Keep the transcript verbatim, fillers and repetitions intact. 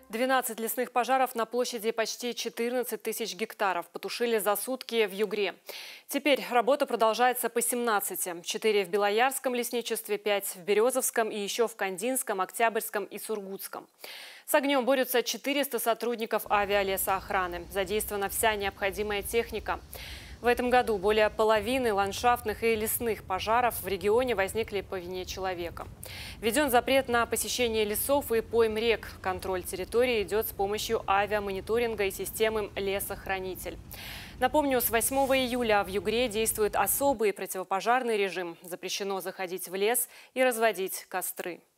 двенадцать лесных пожаров на площади почти четырнадцать тысяч гектаров потушили за сутки в Югре. Теперь работа продолжается по семнадцати. четыре в Белоярском лесничестве, пять в Березовском и еще в Кандинском, Октябрьском и Сургутском. С огнем борются четыреста сотрудников авиалесоохраны. Задействована вся необходимая техника. В этом году более половины ландшафтных и лесных пожаров в регионе возникли по вине человека. Введен запрет на посещение лесов и пойм рек. Контроль территории идет с помощью авиамониторинга и системы «Лесохранитель». Напомню, с восьмого июля в Югре действует особый противопожарный режим. Запрещено заходить в лес и разводить костры.